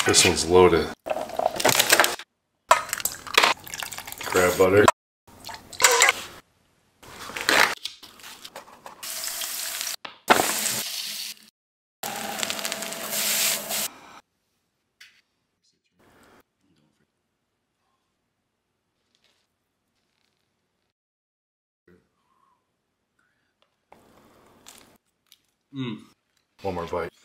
This one's loaded. Crab butter. One more bite.